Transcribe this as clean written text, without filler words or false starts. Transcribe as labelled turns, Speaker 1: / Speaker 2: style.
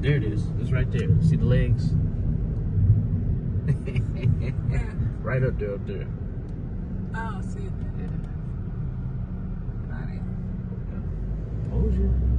Speaker 1: there it is. It's right there. See the legs? Right up there, up there.
Speaker 2: Oh, see it.
Speaker 1: Yeah.
Speaker 2: Got it.
Speaker 1: Told you.